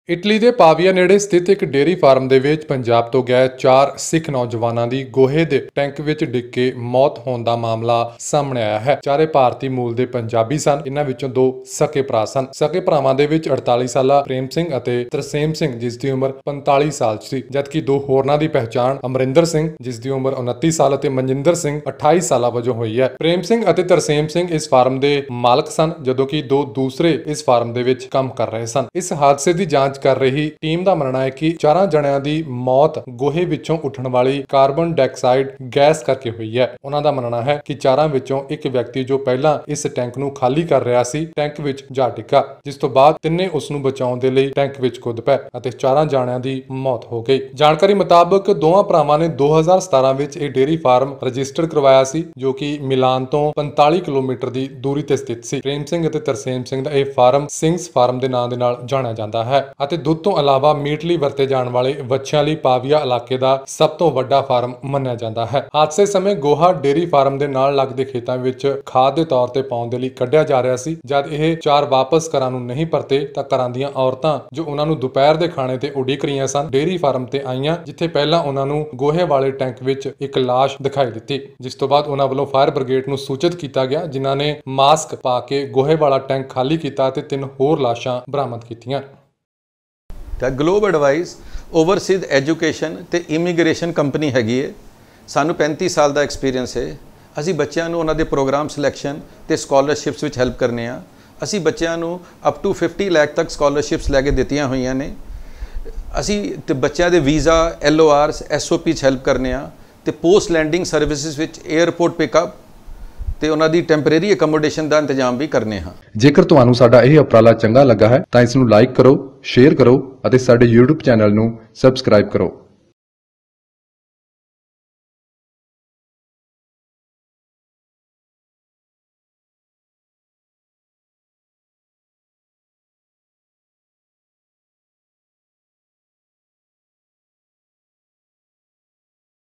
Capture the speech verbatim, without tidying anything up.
Italy ਦੇ ਪਾਵੀਆ ਨੇੜੇ ਸਥਿਤ ਇੱਕ ਡੇਅਰੀ ਫਾਰਮ ਦੇ ਵਿੱਚ ਪੰਜਾਬ ਤੋਂ ਗਏ ਚਾਰ ਸਿੱਖ ਨੌਜਵਾਨਾਂ ਦੀ ਗੋਹੇ ਦੇ ਟੈਂਕ ਵਿੱਚ ਡਿੱਗ ਕੇ ਮੌਤ ਹੋਣ ਦਾ ਮਾਮਲਾ ਸਾਹਮਣੇ ਆਇਆ ਹੈ। ਚਾਰੇ ਭਾਰਤੀ ਮੂਲ ਦੇ ਪੰਜਾਬੀ ਸਨ। ਇਹਨਾਂ ਵਿੱਚੋਂ ਦੋ ਸਕੇ ਭਰਾ ਸਨ। ਸਕੇ ਭਰਾਵਾਂ ਦੇ ਵਿੱਚ ਅੜਤਾਲੀ ਸਾਲਾ ਪ੍ਰੇਮ ਸਿੰਘ ਅਤੇ ਤਰਸੇਮ ਸਿੰਘ ਜਿਸ ਦੀ ਉਮਰ ਪੰਤਾਲੀ ਸਾਲ ਸੀ, ਜਦਕਿ ਦੋ ਹੋਰਨਾਂ ਦੀ ਪਹਿਚਾਣ ਅਮਰਿੰਦਰ ਸਿੰਘ ਜਿਸ ਦੀ ਉਮਰ ਉਨੱਤੀ ਸਾਲ ਅਤੇ ਮਨਜਿੰਦਰ ਸਿੰਘ ਅਠਾਈ ਸਾਲਾਂ ਵਜੋਂ ਹੋਈ ਹੈ। ਪ੍ਰੇਮ ਸਿੰਘ ਅਤੇ ਤਰਸੇਮ ਸਿੰਘ ਇਸ ਫਾਰਮ ਦੇ ਮਾਲਕ ਸਨ, ਜਦੋਂ ਕਿ ਦੋ ਦੂਸਰੇ ਇਸ ਫਾਰਮ ਦੇ ਵਿੱਚ ਕੰਮ ਕਰ ਰਹੇ ਸਨ। ਇਸ ਹਾਦਸੇ ਦੀ ਜਾਂਚ ਕਰ ਰਹੀ ਟੀਮ ਦਾ ਮੰਨਣਾ ਹੈ ਕਿ ਚਾਰਾਂ ਜਣਿਆਂ ਦੀ ਮੌਤ ਗੋਹੇ ਵਿੱਚੋਂ ਉੱਠਣ ਵਾਲੀ ਕਾਰਬਨ ਡਾਈਆਕਸਾਈਡ ਗੈਸ ਕਰਕੇ ਹੋਈ ਹੈ। ਉਹਨਾਂ ਦਾ ਮੰਨਣਾ ਹੈ ਕਿ ਚਾਰਾਂ ਵਿੱਚੋਂ ਇੱਕ ਵਿਅਕਤੀ ਜੋ ਪਹਿਲਾਂ ਇਸ ਟੈਂਕ ਨੂੰ ਖਾਲੀ ਕਰ ਰਿਹਾ ਸੀ, ਟੈਂਕ ਵਿੱਚ ਜਾ ਡਿੱਗਾ, ਜਿਸ ਤੋਂ ਬਾਅਦ ਤਿੰਨੇ ਉਸ ਨੂੰ ਬਚਾਉਣ ਦੇ ਲਈ ਟੈਂਕ ਵਿੱਚ ਕੁੱਦ ਪਏ ਅਤੇ ਚਾਰਾਂ ਜਣਿਆਂ ਦੀ ਮੌਤ ਹੋ ਗਈ। ਜਾਣਕਾਰੀ ਮੁਤਾਬਕ ਦੋਵਾਂ ਭਰਾਵਾਂ ਨੇ ਦੋ ਹਜ਼ਾਰ ਸਤਾਰਾਂ ਵਿੱਚ ਇਹ ਡੇਅਰੀ ਫਾਰਮ ਰਜਿਸਟਰ ਕਰਵਾਇਆ ਸੀ, ਜੋ ਕਿ ਮਿਲਾਨ ਤੋਂ ਪੰਤਾਲੀ ਕਿਲੋਮੀਟਰ ਦੀ ਦੂਰੀ ਤੇ ਸਥਿਤ ਸੀ। ਪ੍ਰੇਮ ਸਿੰਘ ਅਤੇ ਤਰਸੇਮ ਸਿੰਘ ਦਾ ਇਹ ਫਾਰਮ ਸਿੰਘਸ ਫਾਰਮ ਦੇ ਨਾਂ ਦੇ ਨਾਲ ਜਾਣਿਆ ਜਾਂਦਾ ਹੈ ਅਤੇ ਦੁੱਧ ਤੋਂ ਇਲਾਵਾ ਮੀਟ ਲਈ ਵਰਤੇ ਜਾਣ ਵਾਲੇ ਵੱਛਿਆਂ ਲਈ ਪਾਵੀਆ ਇਲਾਕੇ ਦਾ ਸਭ ਤੋਂ ਵੱਡਾ ਫਾਰਮ ਮੰਨਿਆ ਜਾਂਦਾ ਹੈ। ਹਾਦਸੇ ਸਮੇਂ ਗੋਹਾ ਡੇਅਰੀ ਫਾਰਮ ਦੇ ਨਾਲ ਲੱਗਦੇ ਖੇਤਾਂ ਵਿੱਚ ਖਾਦ ਦੇ ਤੌਰ ਤੇ ਪਾਉਣ ਦੇ ਲਈ ਕੱਢਿਆ ਜਾ ਰਿਹਾ ਸੀ। ਜਦ ਇਹ ਚਾਰ ਵਾਪਸ ਘਰਾਂ ਨੂੰ ਨਹੀਂ ਪਰਤੇ ਤਾਂ ਘਰਾਂ ਦੀਆਂ ਔਰਤਾਂ ਜੋ ਉਹਨਾਂ ਨੂੰ ਦੁਪਹਿਰ ਦੇ ਖਾਣੇ ਤੇ ਉਡੀਕ ਰਹੀਆਂ ਸਨ, ਡੇਅਰੀ ਫਾਰਮ ਤੇ ਆਈਆਂ, ਜਿੱਥੇ ਪਹਿਲਾਂ ਉਹਨਾਂ ਨੂੰ ਗੋਹੇ ਵਾਲੇ ਟੈਂਕ ਵਿੱਚ ਇੱਕ ਲਾਸ਼ ਦਿਖਾਈ ਦਿੱਤੀ, ਜਿਸ ਤੋਂ ਬਾਅਦ ਉਹਨਾਂ ਵੱਲੋਂ ਫਾਇਰ ਬ੍ਰਿਗੇਡ ਨੂੰ ਸੂਚਿਤ ਕੀਤਾ ਗਿਆ, ਜਿਨ੍ਹਾਂ ਨੇ ਮਾਸਕ ਪਾ ਕੇ ਗੋਹੇ ਵਾਲਾ ਟੈਂਕ ਖਾਲੀ ਕੀਤਾ ਤੇ ਤਿੰਨ ਹੋਰ ਲਾਸ਼ਾਂ ਬਰਾਮਦ ਕੀਤੀਆਂ। ਤਾਂ ਗਲੋਬ ਐਡਵਾਈਸ ਓਵਰਸੀਜ਼ ਐਜੂਕੇਸ਼ਨ ਤੇ ਇਮੀਗ੍ਰੇਸ਼ਨ ਕੰਪਨੀ ਹੈਗੀ ਹੈ। ਸਾਨੂੰ ਪੈਂਤੀ ਸਾਲ ਦਾ ਐਕਸਪੀਰੀਅੰਸ ਹੈ। ਅਸੀਂ ਬੱਚਿਆਂ ਨੂੰ ਉਹਨਾਂ ਦੇ ਪ੍ਰੋਗਰਾਮ ਸਿਲੈਕਸ਼ਨ ਤੇ ਸਕਾਲਰਸ਼ਿਪਸ ਵਿੱਚ ਹੈਲਪ ਕਰਨੇ ਆ। ਅਸੀਂ ਬੱਚਿਆਂ ਨੂੰ ਅਪ ਟੂ ਫਿਫਟੀ ਲੱਖ ਤੱਕ ਸਕਾਲਰਸ਼ਿਪਸ ਲੈ ਕੇ ਦਿੱਤੀਆਂ ਹੋਈਆਂ ਨੇ। ਅਸੀਂ ਤੇ ਬੱਚਿਆਂ ਦੇ visa, L O Rs, S O P 'ਚ ਹੈਲਪ ਕਰਨੇ ਆ ਤੇ ਪੋਸਟ ਲੈਂਡਿੰਗ ਸਰਵਿਸਿਜ਼ ਵਿੱਚ 에ਅਰਪੋਰਟ ਪਿਕਅਪ ਤੇ ਉਹਨਾਂ ਦੀ ਟੈਂਪਰੇਰੀ ਅਕਮੋਡੇਸ਼ਨ ਦਾ ਇੰਤਜ਼ਾਮ ਵੀ ਕਰਨੇ ਹਾਂ। ਜੇਕਰ ਤੁਹਾਨੂੰ ਸਾਡਾ ਇਹ ਉਪਰਾਲਾ ਚੰਗਾ ਲੱਗਾ ਹੈ ਤਾਂ ਇਸ ਨੂੰ ਲਾਈਕ ਕਰੋ, ਸ਼ੇਅਰ ਕਰੋ ਅਤੇ ਸਾਡੇ YouTube ਚੈਨਲ ਨੂੰ ਸਬਸਕ੍ਰਾਈਬ ਕਰੋ।